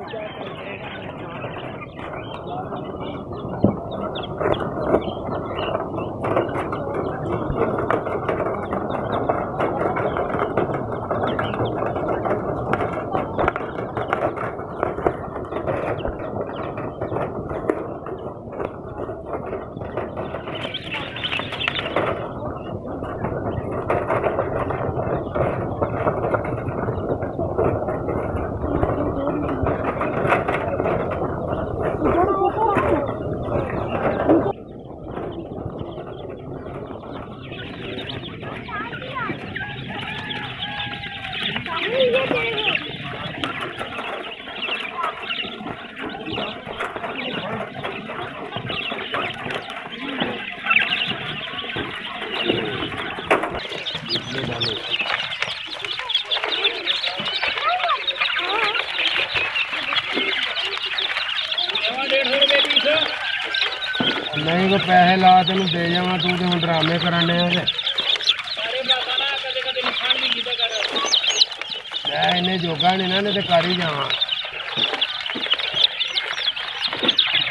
नहीं को पैसे ला तेन दे जावा तू तो हम ड्रामे कराने मैं इन्हें जोगा नहीं ना नहीं तो कर ही जावा।